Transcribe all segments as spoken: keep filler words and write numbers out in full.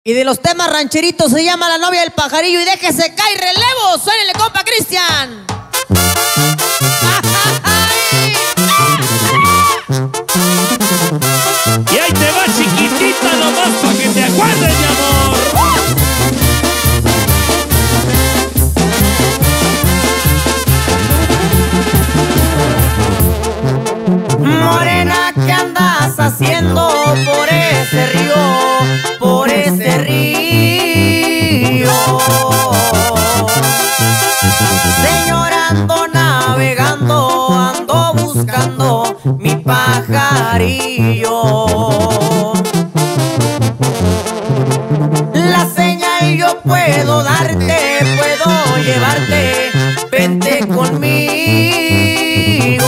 Y de los temas rancheritos se llama La novia del pajarillo y déjese caer relevo. Suénele, compa Cristian. Y ahí te va chiquitita nomás para que te acuerdes, mi amor. Morena, ¿qué andas haciendo por ese río? Por ese río. Señora, ando navegando, ando buscando mi pajarillo. La señal yo puedo darte, puedo llevarte, vente conmigo.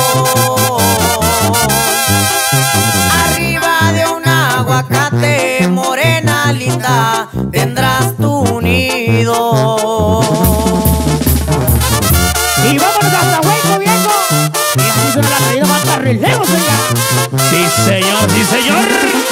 Arriba de un aguacate, morena linda, tendrás tu nido. Y vámonos hasta Hueco, viejo. Y así suena la traída más carrilero, señor. Sí, señor, sí, señor.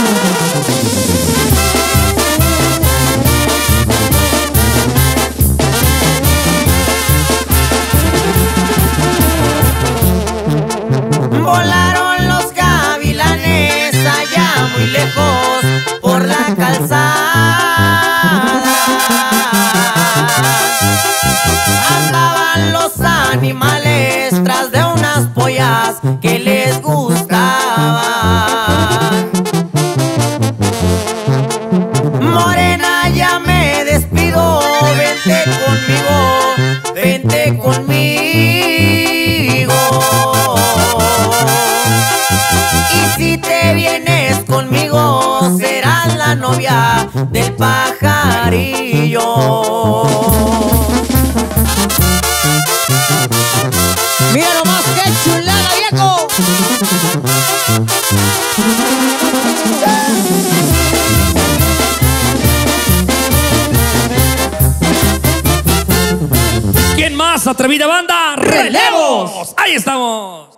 Volaron los gavilanes allá muy lejos por la calzada. Andaban los animales tras de unas pollas que les gustaban. Morena, ya me despido, vente conmigo, vente conmigo. Y si te vienes conmigo, serás la novia del pajarillo. Mira nomás qué chulada, viejo. ¿Quién más, atrevida banda? ¡Relevos! Ahí estamos.